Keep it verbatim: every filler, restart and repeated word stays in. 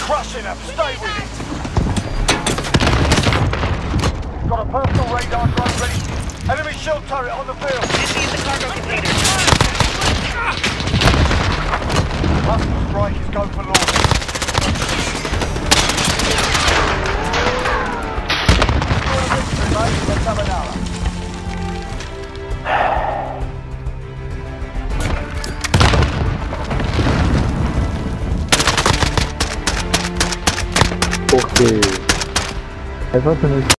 Crushing them. Stay with it. Got a personal radar drone ready. Enemy shield turret on the field. Busy in the cargo container. Cluster strike is go for launch. Let's have an hour. Porque Everton